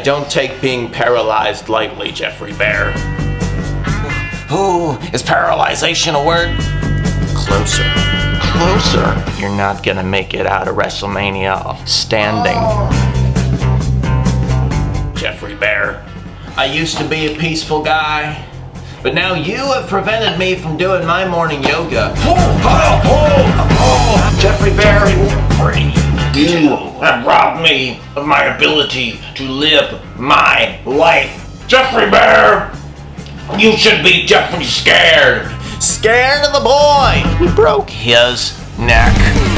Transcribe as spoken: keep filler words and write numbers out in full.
don't take being paralyzed lightly, Jeffrey Bear. Ooh, is paralyzation a word? Closer. Closer. You're not gonna make it out of Wrestlemania standing. Oh. Jeffrey Bear, I used to be a peaceful guy, but now you have prevented me from doing my morning yoga. Oh, oh, oh, oh. Jeffrey Bear, you have robbed me of my ability to live my life. Jeffrey Bear, you should be definitely scared. Scared of the boy who broke his neck.